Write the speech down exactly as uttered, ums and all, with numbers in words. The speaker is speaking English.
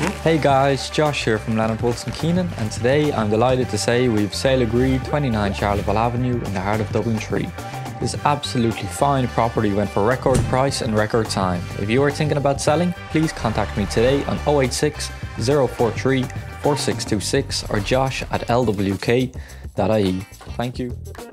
Hey guys, Josh here from Leonard Wilson Keenan, and today I'm delighted to say we've sale agreed twenty-nine Charleville Avenue in the heart of Dublin three. This absolutely fine property went for record price and record time. If you are thinking about selling, please contact me today on oh eight six, oh four three, four six two six or josh at l w k dot i e. Thank you.